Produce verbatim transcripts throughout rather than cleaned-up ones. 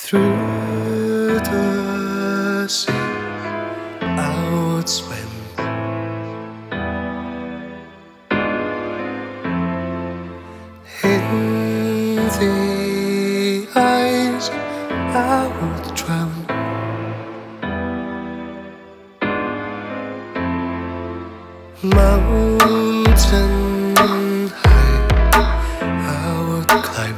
Through the sea I'd swim in the eyes I would drown. Mountain high I would climb.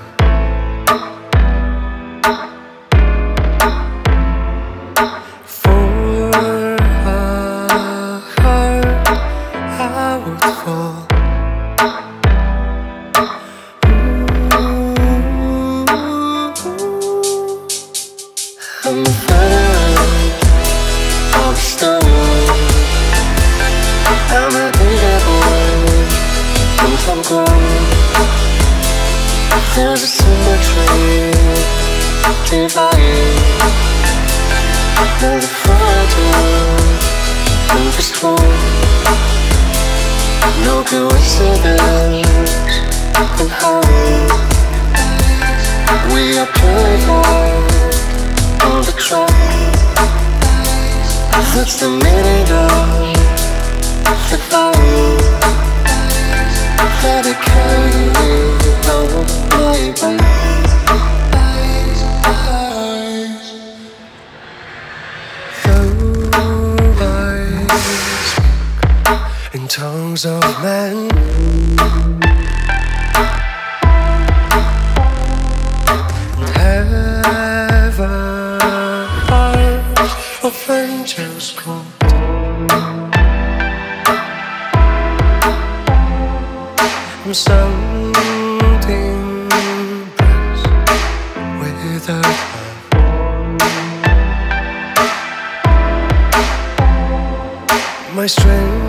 I'm afraid of the stone. I'm a bigger boy since I'm grown. There's a symmetry divine. There's a fragile and the strong. No coincidence in how we are purified. On the track, that's the meaning of the fire that it carries over my eyes. Though I speak in tongues of men, of angels called. I'm sounding brass without love. My strength